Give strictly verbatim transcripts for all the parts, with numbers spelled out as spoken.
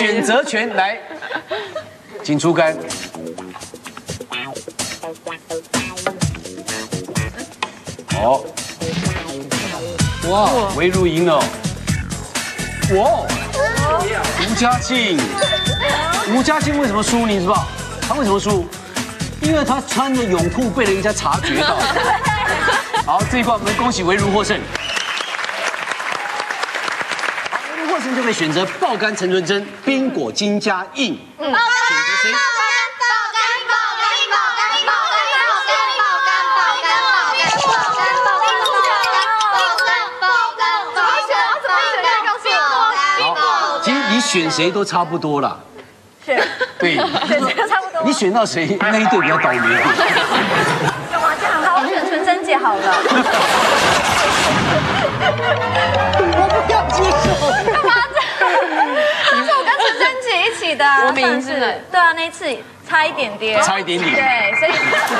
选择权来，请出杆。好，哇，维如赢了。哇，吴嘉庆，吴嘉庆为什么输？你知道？他为什么输？因为他穿着泳裤被人家察觉到。好，这一关我们恭喜维如获胜。好，维如获胜就可以选择爆肝陈纯真、冰果金加印。嗯，选择谁？ 你选谁都差不多啦， 选对， 选谁都差不多。 你选到谁那一队比较倒霉。 干嘛这样？好，我选纯真姐好了。 我不要接受。 干嘛这样？这是我跟纯真姐一起的。 我名字对啊，那一次差一点点。 差一点点。 对，所以。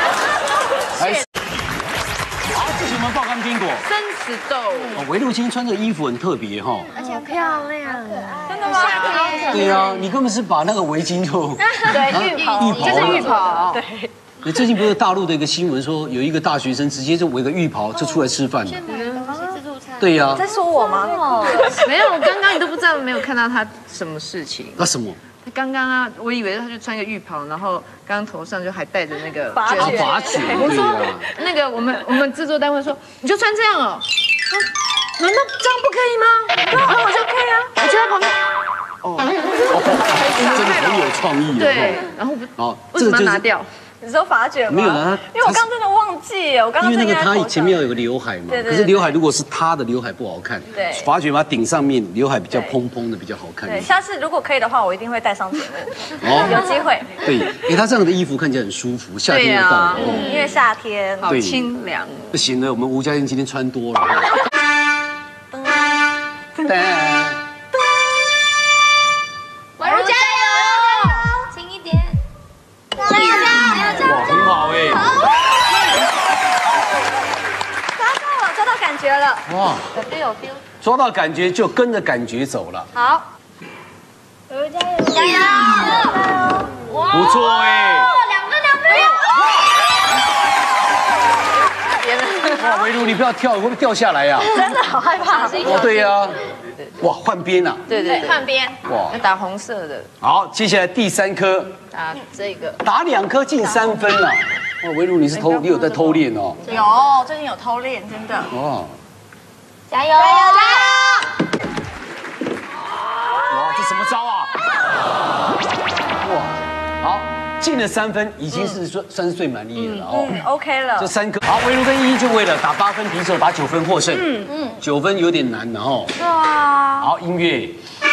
好，这是我们爆肝冰果。 生死斗。 哦，维露青穿这个衣服很特别哈。 而且漂亮，真的吗？ 对啊，你根本是把那个围巾就对浴袍， 浴袍这是浴袍。 对。 你最近不是大陆的一个新闻说，有一个大学生直接就围个浴袍就出来吃饭了。对呀。 在说我吗？ 没有，刚刚你都不知道，没有看到他什么事情。 那什么？ 他刚刚啊，我以为他就穿个浴袍，然后刚刚头上就还戴着那个发卷。发卷。 我说那个我们我们制作单位说，你就穿这样哦。难道这样不可以吗？我说可以啊，我就在旁边。哦， 真的很有创意。 对，然后哦， 为什么要拿掉？ 你说发卷吗？ 没有啊， 因为我刚真的忘记，我刚刚因为那个他前面要有个刘海嘛，可是刘海如果是他的刘海不好看， 对， 发卷把它顶上面，刘海比较蓬蓬的比较好看。 对，下次如果可以的话，我一定会带上节目。 哦， 有机会。 对，因为他这样的衣服看起来很舒服，夏天又到了， 因为夏天好清凉。 不行了，我们吴嘉欣今天穿多了。噔。 维如加油，轻一点。加油！ 哇，很好哎。 抓到了，抓到感觉了。 哇， 有 feel 有 feel。 抓到感觉就跟着感觉走了。 好。维如加油！加油！哇， 不错哎。 两分两分。 哇，维如你不要跳，会不会掉下来呀？ 真的好害怕。 哦，对呀。哇，换边呐！ 对对， 换边。 哇， 要打红色的。 好，接下来第三颗， 打这个， 打两颗进三分了。哇，维如你是偷，你有在偷练哦？ 有，最近有偷练，真的。 哇， 加油！加油！ 哇，这什么招啊？哇，好，进了三分，已经是算算是最满意的了哦。 嗯 ，OK 了。 这三颗，好，维如跟依依就为了打八分平手，打九分获胜。嗯嗯，九分有点难了哦。 对啊。 好，音乐。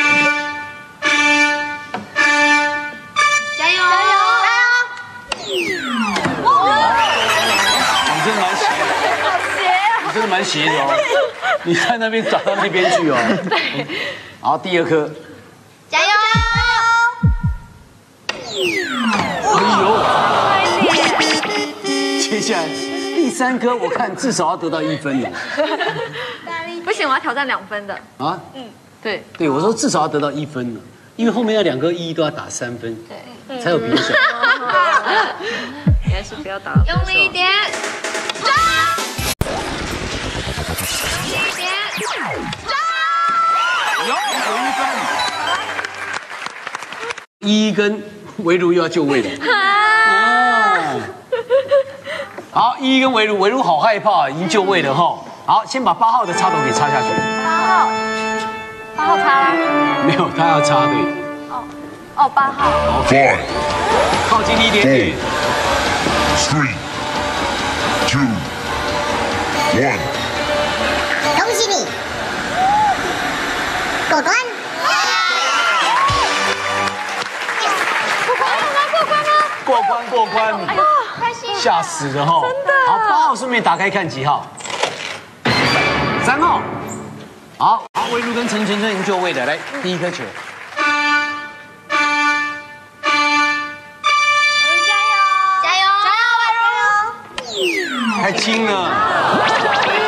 加油！加油！ 你真的蛮邪的， 好邪啊！ 你真的蛮邪的哦。你在那边转到那边去哦。对。好，第二颗。 加油！ 哎呦！接下来第三颗，我看至少要得到一分了。 不行，我要挑战两分的。 啊？ 嗯，对对，我说至少要得到一分了，因为后面要两个一都要打三分，对，才有比手。 应该是不要打。 用力一点，抓！用力一点，抓！ 有有一分。依依跟维如又要就位了。哦。好，依依跟维如，维如好害怕，已经就位了哈。好，先把八号的插头给插下去。 八号，八号插。 没有，他要插对。 哦哦，八号。 OK， 靠近一点点。 Three, two, one。 恭喜你，过关。 过关吗？ 过关过关。 哎呦，开心！ 吓死了哈！ 真的。 好，八号顺便打开看几号？三号。好，好，维如跟陈纯真已经就位了，来第一颗球。 加油！加油！ 太轻了。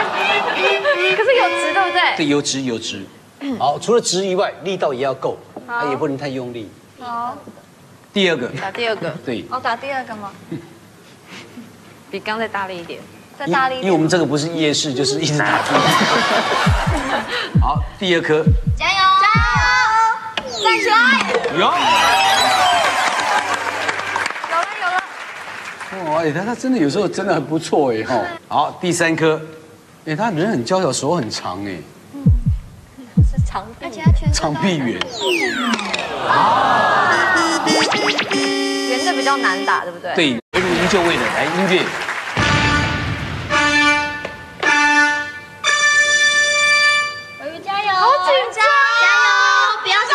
可是有值对不对？ 对，有直有直。好，除了直以外，力道也要够。 啊，也不能太用力。 好， 第二个， 打第二个， 对， 我打第二个吗？ 比刚再大力一点。 再大力一因为我点。 们这个不是夜市，就是一直打出。好，第二颗， 加油！加油！站起来！ 有。 有了有了。 哇，哎，他他真的有时候真的很不错哎哈。好，第三颗，哎，他人很娇小，手很长哎， 是长臂，而且它全身长臂猿。 圆的比较难打，对不对？。 对，围炉营救位的，来音乐。 维如加油！好紧张！加油！不要紧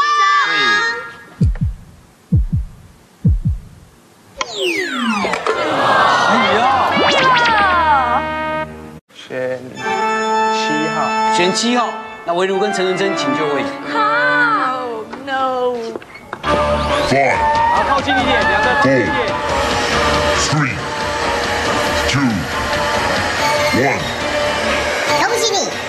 对。哎呀， 选七号。 选七号，那维如跟陈纯真请就位。 好 no。 Five, 好，靠近一点，两个靠近一点。 three, two, one. 恭喜你！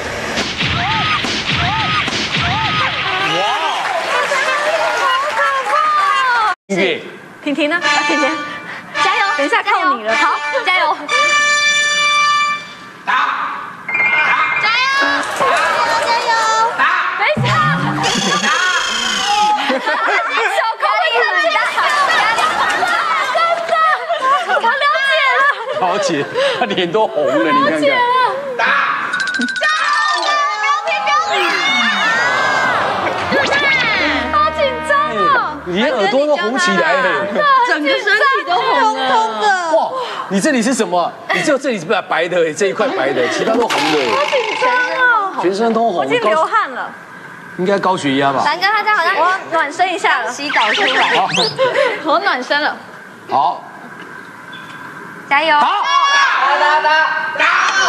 音乐， 婷婷呢？啊，婷婷， 加油！ 等一下靠你了。 好，加油！打！加油！加油！打！等一下！打！手够力很大，压力很大，真的，我了解了。 好姐，她脸都红了，你看看。 打！加油！不要停，不要停！好紧张哦！ 你连耳朵都红起来了。 整个身体都红了。 哇，你这里是什么？你只有这里是白白的，这一块白的，其他都红的， 紧张哦， 全身都红。 我已经流汗了。 应该高血压吧？ 凡哥他这样好像我暖身一下了，洗澡出来， 好， 我暖身了。 好， 加油！ 好， 打打打打！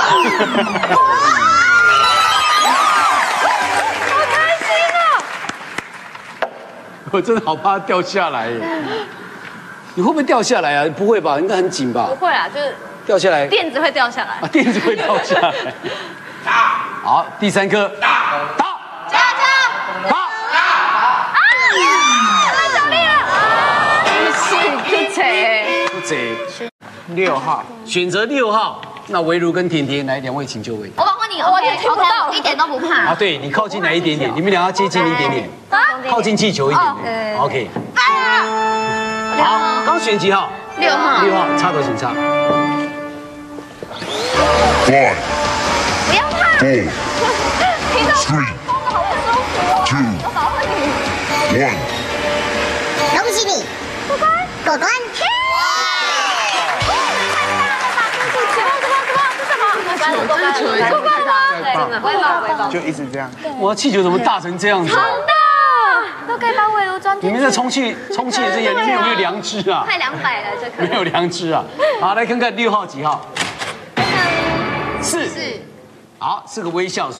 好开心哦！ 我真的好怕它掉下来耶。你会不会掉下来啊？不会吧？应该很紧吧不？会啊，就是掉下来垫子会掉下来啊，。垫子会掉下来。好，第三颗，打，打， 加油！ 打， 太强力了！ 是就扯。 不贼。 六号。 选择六号，那维如跟甜甜来两位请就位。 我保护你，我也听不到，一点都不怕。 啊，对你靠近来一点点，你们俩要接近一点点，靠近气球一点点。OK。好，刚选几号？ 六号， 六号，插头请插。 Five, 不要怕， four, 听到 three, 好不舒服， two, 我保护你。 one. 恭喜你，过关！ 过关，过关，过关，真的，微保，微保， 就一直这样。 哇，气球怎么大成这样子啊？ 都可以把尾炉装进去。 你们在充气充气的这些，里面有没有良知啊？ 快两百了，这可以。 没有良知啊！好，来看看六号几号？四。 是。 好，是个微笑。